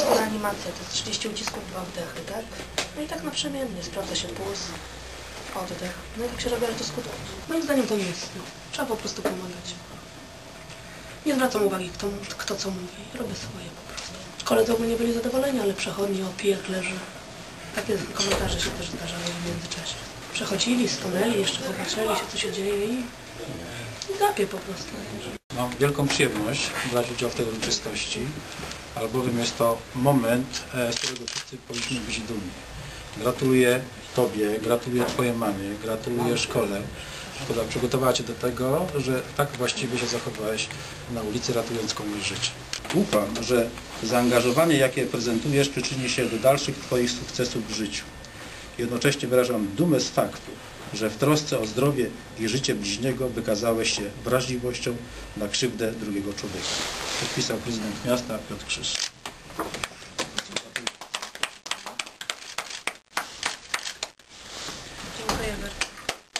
reanimacja, to jest 30 ucisków, 2 wdechy, tak? No i tak naprzemiennie, sprawdza się puls, oddech. No i tak się robi, ale to skutku. Moim zdaniem to nie jest. Trzeba po prostu pomagać. Nie zwracam uwagi, kto co mówi. Robię swoje po prostu. Koledzy ogólnie byli zadowoleni, ale przechodni, opijak leży. Takie komentarze się też zdarzały w międzyczasie. Przechodzili, stanęli, jeszcze popatrzyli się, co się dzieje i gapię po prostu. Mam wielką przyjemność brać udział w tej uroczystości, albowiem jest to moment, z którego wszyscy powinniśmy być dumni. Gratuluję Tobie, gratuluję Twojej mamie, gratuluję szkole, która przygotowała Cię do tego, że tak właściwie się zachowałeś na ulicy, ratując komuś życie. Ufam, że zaangażowanie, jakie prezentujesz, przyczyni się do dalszych Twoich sukcesów w życiu. Jednocześnie wyrażam dumę z faktu, że w trosce o zdrowie i życie bliźniego wykazałeś się wrażliwością na krzywdę drugiego człowieka. Podpisał prezydent miasta Piotr Krzyż. Dziękuję bardzo.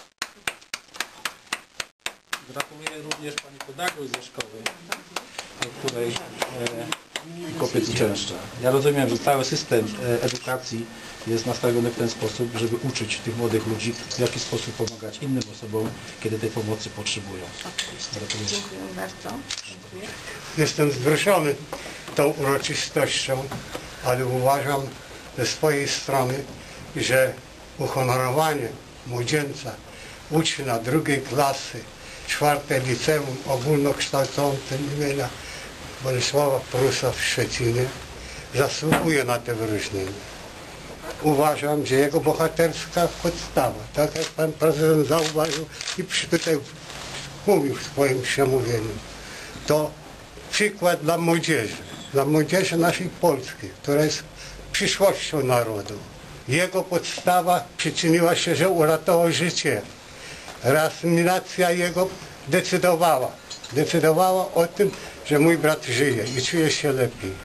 Gratuluję również pani pedagog ze szkoły, do której kopiec uczęszcza. Ja rozumiem, że cały system edukacji jest nastawiony w ten sposób, żeby uczyć tych młodych ludzi, w jaki sposób pomagać innym osobom, kiedy tej pomocy potrzebują. Oczywiście. Dziękuję bardzo. Dziękuję. Jestem wzruszony tą uroczystością, ale uważam ze swojej strony, że uhonorowanie młodzieńca, ucznia drugiej klasy, 4. liceum ogólnokształcącym imienia Bolesława Prusa w Szczecinie zasługuje na te wyróżnienie. Uważam, że jego bohaterska podstawa, tak jak pan prezydent zauważył i tutaj mówił w swoim przemówieniu, to przykład dla młodzieży naszej polskiej, która jest przyszłością narodu. Jego podstawa przyczyniła się, że uratował życie. Reasymilacja jego decydowała o tym, że mój brat żyje i czuje się lepiej.